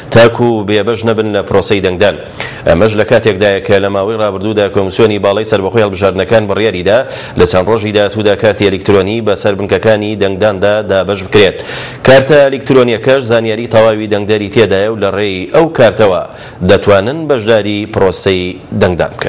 تاکو بێبەش نەبن لە پرۆسەی دەنگدان. ئەمەش لە کاتێکدایە کە لە ماوەی ڕابردوودا کۆمیسیۆنی باڵای سەربەخۆی هەڵبژاردنەکان بڕیاریدا لە چەند ڕۆژی داهاتوودا کارتی ئەلکترۆنی بەسەر بنکەکانی دەنگداندا دابەش بکرێت. کارتە ئەلکترۆنیەکەش زانیاری تەواوی دەنگدەری تێدایە و لە ڕێی ئەو کارتەوە دەتوانن بەشداری پرۆسەی دەنگدان بکەن.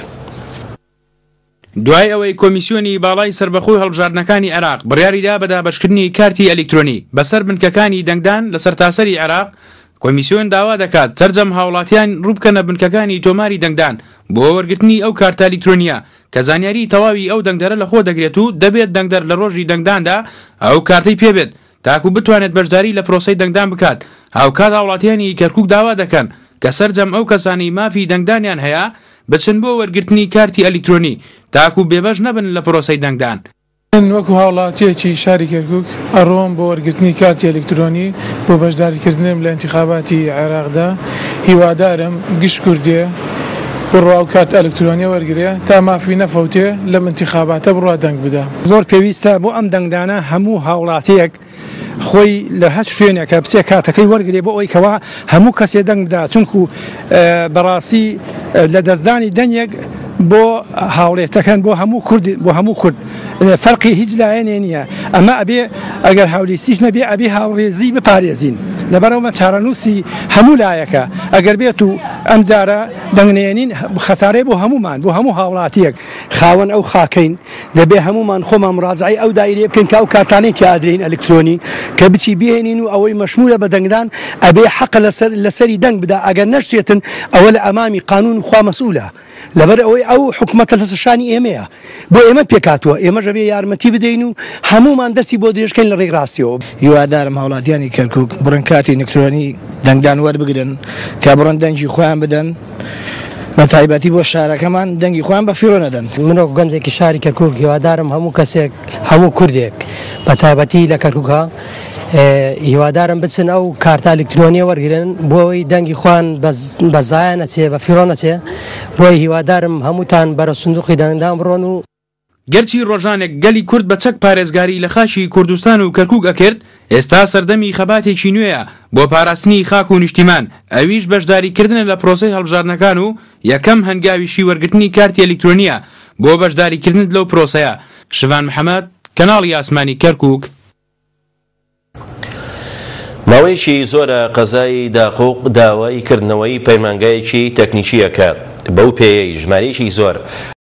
دوای ئەوەی کۆمیسیۆنی باڵای سەربەخۆی هەڵبژاردنەکانی عێراق بڕیاریدا بە دابەشکردنی کارتی ئەلکترۆنی بەسەر بنکەکانی دەنگدان لە سەرتاسەری عێراق، کۆمیسیۆن داوا دەکات سەرجەم هاوڵاتیان ڕووبکەنە بنکەکانی تۆماری دەنگدان بۆ وەرگرتنی ئەو کارتە ئەلکترۆنیە کە زانیاری تەواوی ئەو دەنگدەرە لە خۆ دەگرێت و دەبێت دەنگدەر لە ڕۆژی دەنگداندا ئەو کارتەی پێبێت تاکو بتوانێت بەشداری لە پرۆسەی دەنگدان بکات. هاوکات هاوڵاتیانی کەرکووک داوا دەکەن کە سەرجەم ئەو کەسانی مافی دەنگدانیان هەیە بچن بۆ وەرگرتنی کارتی ئەلکترۆنی تاکو بێبەش نەبن لە پرۆسەی دەنگدان. وەکو هاوڵاتیەکی شاری کەرکووک ئەڕۆم بۆ وەرگرتنی کارتی ئەلکترۆنی بۆ بەشداریکردنم لە انتخاباتی عێراقدا. هیوادارم گشت کوردێ بڕوا و کارت ئەلکترۆنیە وەرگرێ تا مافی نەفەوتێ لەم انتخاباتە بڕوا دەنگ بدە. زۆر پێویستە بۆ ئەم دەنگدانە هەموو هاوڵاتیەک خۆی لە هەچ شوێنێکە بچێ کاتەکەی وەرگێ بۆ ئەوی کەوا هەموو کەسێ دەنگ بدا، چونکو بەڕاستی لە دەستدانی دەنگێک بۆ هاوڵێتەکەن بۆ هەموو کورد فەرقی هیچ لایەنێ نییە. ئەمە ئەبێ ئەگەر هاولیستیش نەبێ ئەبێ هاوڕێزی بپارێزین لەبەرەوەمە چارەنووسی هەموو لایەکە ئەگەر بێت و ئەم جارە دەنگنێنین خەسارەی بۆ هەمومان بۆ هەموو هاوڵاتیەک خاوەن ئەو خاکەین دەبێ هەمومان خۆمان مڕاجعی ئەو دایرێ بکەین کە ئەو کارتانەی تیادرین ئەلکترۆنی کە بچی بهێنین و ئەوەی مەشمولە بە دەنگدان ئەبێ حەق لەسەری دەنگ بدا ئەگەر نەشێتن ئەوە لە ئەمامی قانون خوا مەسئولە لەبەر ئەوەی ئەو حکومەتە لە شانی ئێمەیە بۆ ئێمە پێکاتوە ئێمەش ئەبێ یارمەتی بدەین و هەمومان دەستی بۆ درێژکەین لە ڕێی ڕاستیەوە. هیوادارم هاوڵاتیانی کەرکووک بڕن کارتی ئەلکترۆنی دەنگدان وەربگرن کە بڕن دەنگی خۆیان بدەن بە تایبەتی بۆ شارەکەمان دەنگی خۆیان بە فیرۆ نەدەن. منۆ گەنجێکی شاری کەرکووک هیوادارم هەموو کەسێک هەموو کوردێک بە تایبەتی لە کەرکووکە هیوادارم بچن ئەو کارتە ئەلکترۆنیە وەرگرن بۆی دەنگی خوان بە زایە نەچێ بە فیرۆ نەچێ. بۆی هیوادارم هەمووتان بەرە سندوقی دەنگدان بڕۆن و گەرچی ڕۆژانێک گەلی کورد بە چەک پارێزگاری لە خاشی کوردستان و کەرکووک ئەکرد، ئێستا سەردەمی خەباتێکی نوێیە بۆ پاراستنی خاک و نیشتیمان، ئەویش بەشداریکردن لە پرۆسەی هەڵبژاردنەکان و یەکەم هەنگاویشی وەرگرتنی کارتی ئەلکترۆنیە بۆ بەشداریکردن لەو پرۆسەیە. شڤان محەممەد، کەناڵی ئاسمانی کەرکووک. ماوەیەکی زۆرە قەزای داقوق داوای کردنەوەی پەیمانگایەکی تەکنیکیەکە بەو پێیەی ژمارەیەکی زۆر